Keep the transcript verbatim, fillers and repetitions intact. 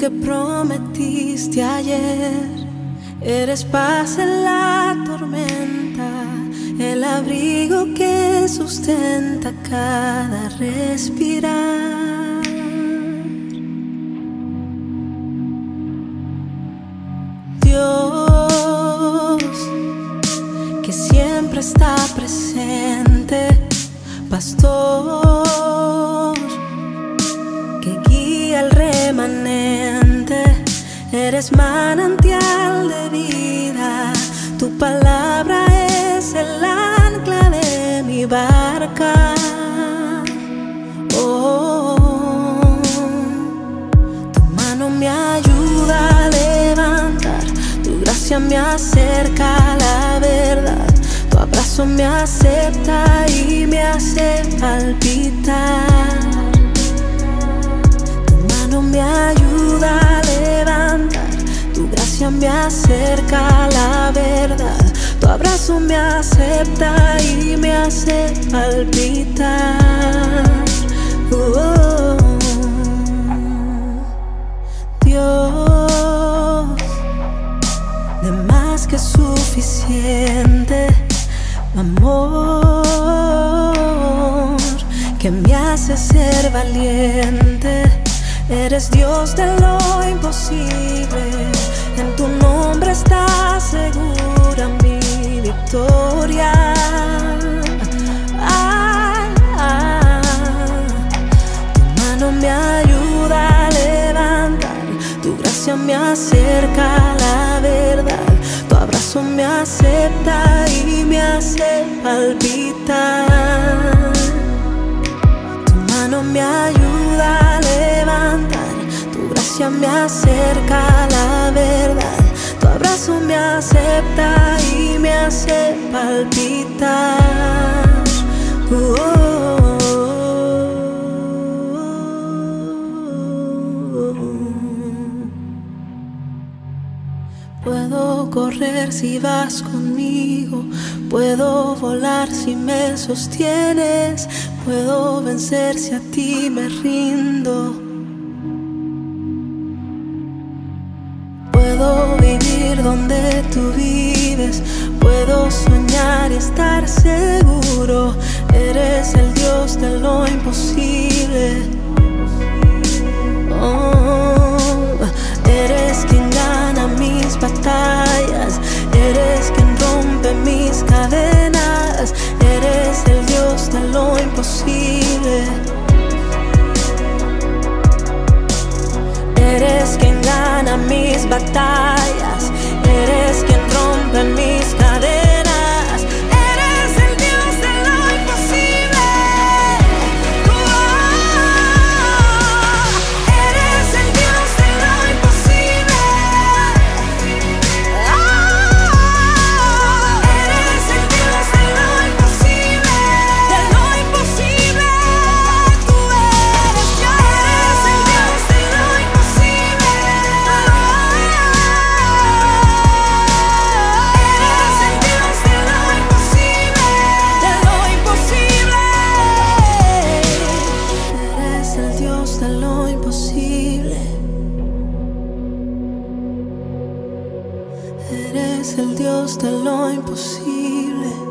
que prometiste ayer. Eres paz en la tormenta, el abrigo que sustenta cada respirar. Dios, que siempre está presente, pastor, que guía al remanente. Eres manantial de vida, tu palabra es el ancla de mi barca. Oh, tu mano me ayuda a levantar, tu gracia me acerca a la verdad, tu abrazo me acepta y me hace palpitar. Tu mano me ayuda a levantar, tu gracia me acerca a la verdad, tu abrazo me acepta y me hace palpitar. Oh, Dios, de más que suficiente, amor que me hace ser valiente. Eres Dios de lo imposible, en tu nombre está segura mi victoria. Ah, ah, tu mano me ayuda a levantar, tu gracia me acerca a la verdad, tu abrazo me acepta y me hace palpitar. Tu mano me ayuda a levantar, tu gracia me acerca a la verdad, tu abrazo me acepta y me hace palpitar. Oh, oh, oh, oh. Puedo correr si vas conmigo, puedo volar si me sostienes, puedo vencer si a ti me rindo. Puedo vivir donde tú vives, puedo soñar y estar seguro. Eres el Dios de lo imposible. Oh, eres quien gana mis batallas, eres quien rompe mis cadenas, eres el Dios de lo imposible. Eres quien gana mis batallas, eres quien rompe mis cadenas, eres el Dios de lo imposible. Oh, eres el Dios de lo imposible. Oh, eres el Dios de lo imposible, de lo imposible. Tú eres Dios, eres el Dios de lo imposible. Eres el Dios de lo imposible, de lo imposible. Eres el Dios de lo imposible. Eres el Dios de lo imposible.